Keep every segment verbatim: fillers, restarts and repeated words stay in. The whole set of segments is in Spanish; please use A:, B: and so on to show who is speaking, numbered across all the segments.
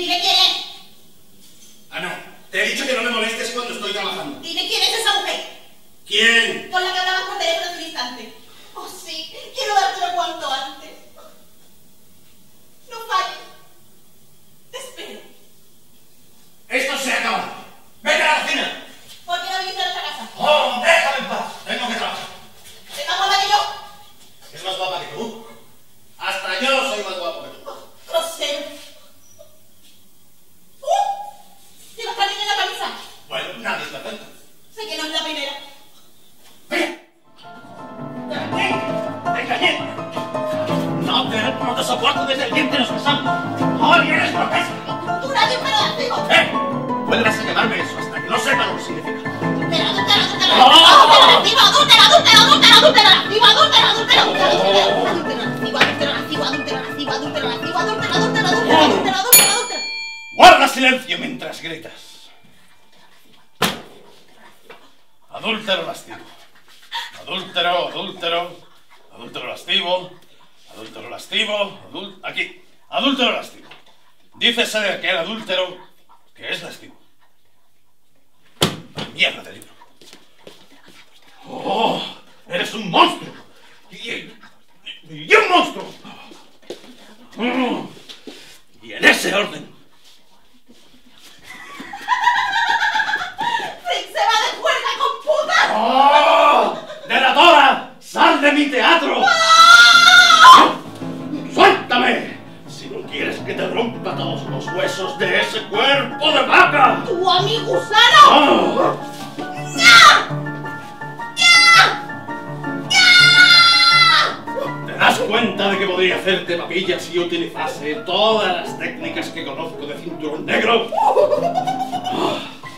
A: Dime quién es.
B: Ah, no. Te he dicho que no me molestes cuando estoy trabajando.
A: Dime quién es esa mujer.
B: ¿Quién?
A: Con la que hablabas por teléfono hace un instante. Oh, sí. Quiero dártelo cuanto antes. No falles. Te espero.
B: Esto se acaba. ¡Vete a la cocina!
A: ¿Por qué no viniste a nuestra casa?
B: ¡Oh, déjame en paz! Tengo que trabajar.
A: ¿Es más guapa que yo?
B: ¿Es más guapa que tú? Hasta yo soy más guapo que tú.
A: Grosero. ¡Uh! ¿Llevas para niña en la camisa?
B: Bueno, nadie es perfecto.
A: Sé que no es la primera.
B: ¡Venga! ¡Te engañé! No te, no te soporto desde el día en que nos casamos. ¡Hoy eres grotesco!
A: ¡Tú nadie me lo digo!
B: ¡Eh! Vuelvas a llamarme eso hasta que no sepa lo que significa.
A: ¡Adúltera, adúltera, adúltera! ¡Adúltera, adúltera, adúltera, adúltera, adúltera! ¡Adúltera, adúltera, adúltera! ¡Adúltera, adúltera, adúlera, adúltera, adúlera, adúltera, adúltera, adúltera!
B: Guarda silencio mientras gritas. Adúltero lascivo. Adúltero, adúltero, adúltero lascivo, adúltero lascivo, adúltero... Aquí, adúltero lascivo. Dícese de aquel adúltero que es lascivo. Mierda de libro. ¡Oh! ¡Eres un monstruo! ¡Y, y un monstruo! Oh, y en ese orden.
A: ¡Se va de juerga con puta!
B: ¡Oh! ¡Delatora! ¡Sal de mi teatro!
A: ¡Oh!
B: ¡Suéltame! Si no quieres que te rompa todos los huesos de ese cuerpo de vaca.
A: ¡Tu amigo gusano!
B: ¡Oh!
A: ¡Ya! ¡Ya! ¡Ya!
B: ¿Te das cuenta de que podría hacerte papillas si utilizase todas las técnicas que conozco de cinturón negro? Oh.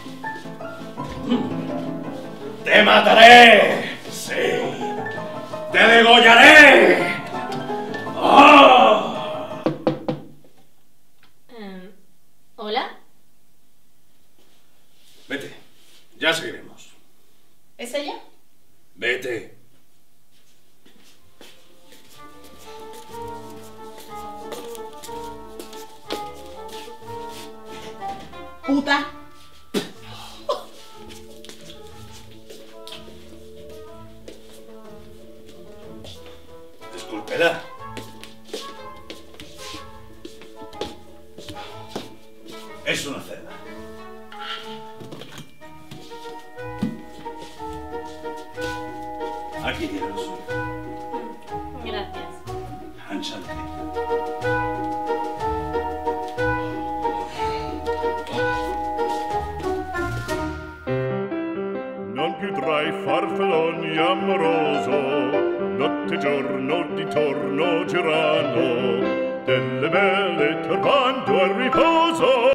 B: ¡Te mataré! ¡Sí! ¡Te degollaré! ¡Oh!
A: Um, ¿Hola?
B: Vete, ya seguiremos.
A: ¿Es ella?
B: Vete.
A: Puta.
B: Discúlpela. Es una cerda. Aquí tiene lo suyo.
A: Gracias.
B: Anchante.
C: Non più tra i farfalloni amoroso, notte e giorno di torno girano, delle belle turbando al riposo.